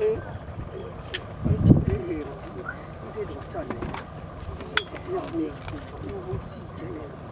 呢啲落真嚟，又好似嘅。